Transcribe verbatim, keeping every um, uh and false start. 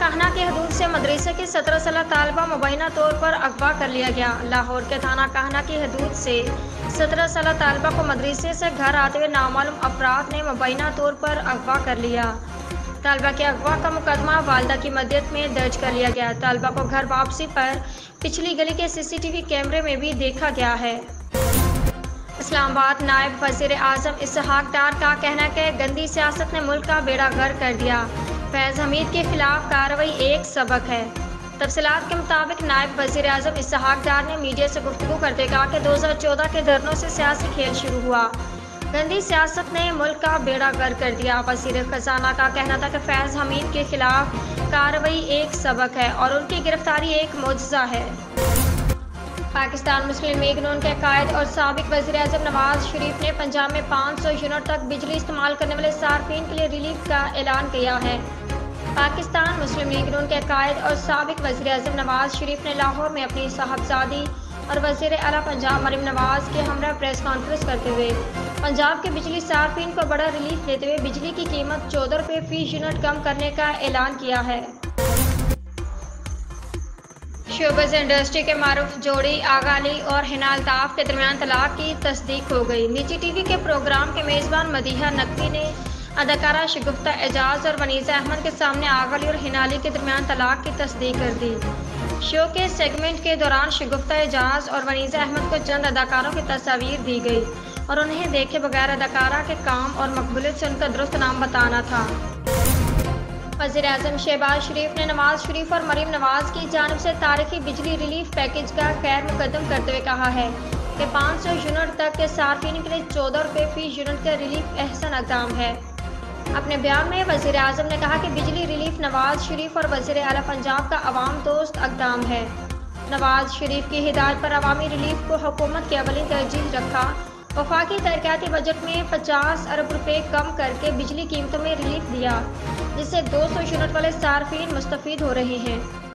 कान्हा की हदूद से मदरसे की सत्रह साल तालबा मुबैना तौर पर अगवा कर लिया गया। लाहौर के थाना कान्हा की हदूद से सत्रह साल तालबा को मदरसे से घर आते हुए नामालूम अफराद ने मुबैना तौर पर अगवा कर लिया। तालबा के अगवा का मुकदमा वालिदा की मदद में दर्ज कर लिया गया। तालबा को घर वापसी पर पिछली गली के सीसीटीवी कैमरे में भी देखा गया है। इस्लामाबाद नायब वज़ीर आज़म इसहाक डार का कहना है कि गंदी सियासत ने मुल्क का बेड़ा गर्क कर दिया। फैज़ हमीद के खिलाफ कार्रवाई एक सबक है। तफसीलात के मुताबिक नायब वज़ीर आज़म इसहाक डार ने मीडिया से गुफ्तगू करते कहा कि दो हज़ार चौदह के धरनों से सियासी खेल शुरू हुआ। गंदी सियासत ने मुल्क का बेड़ा गर्क कर दिया। वज़ीर खजाना का कहना था कि फैज़ हमीद के खिलाफ कार्रवाई एक सबक है और उनकी गिरफ्तारी एक मोजज़ा है। पाकिस्तान मुस्लिम लीग नून के कायद और साबिक वज़ीर आज़म नवाज शरीफ ने पंजाब में पाँच सौ यूनिट तक बिजली इस्तेमाल करने वाले सार्फिन के लिए रिलीफ का ऐलान किया है। पाकिस्तान मुस्लिम लीग नून के कायद और साबिक वज़ीर आज़म नवाज शरीफ ने लाहौर में अपनी साहबजादी और वज़ीर आला पंजाब मरीम नवाज के हमरा प्रेस कॉन्फ्रेंस करते हुए पंजाब के बिजली सार्फिन को बड़ा रिलीफ देते हुए बिजली की कीमत चौदह रुपये फी यूनिट कम करने का ऐलान किया है। शोबज़ इंडस्ट्री के मारूफ जोड़ी आगा अली और हिना अल्ताफ के दरमियान तलाक की तस्दीक हो गई। निजी टीवी के प्रोग्राम के मेज़बान मदीहा नकवी ने अदाकारा शगुफ्ता एजाज और वनीज़ा अहमद के सामने आगा अली और हिना अली के दरमियान तलाक की तस्दीक कर दी। शो के सेगमेंट के दौरान शगुफ्ता एजाज और वनीज़ा अहमद को चंद अदाकारों की तस्वीर दी गई और उन्हें देखे बगैर अदाकारा के काम और मकबूलियत से उनका दुरुस्त नाम बताना था। वज़ीर आज़म शहबाज शरीफ ने नवाज शरीफ और मरीम नवाज की जानिब से तारीखी बिजली रिलीफ पैकेज का खैर मुकदम करते हुए कहा है कि पाँच सौ यूनिट तक के सार्फिन के लिए चौदह रुपये फी यूनिट का रिलीफ एहसन इक़दाम है। अपने बयान में वज़ीर आज़म ने कहा कि बिजली रिलीफ नवाज शरीफ और वज़ीर आला पंजाब का अवाम दोस्त इक़दाम है। नवाज शरीफ की हिदायत पर अवामी रिलीफ को हुकूमत की अवली तरजीह रखा। वफाकी तरक्याती बजट में पचास अरब रुपए कम करके बिजली कीमतों में रिलीफ दिया, जिससे दो सौ यूनिट वाले सार्फिन मुस्तफ़ीद हो रहे हैं।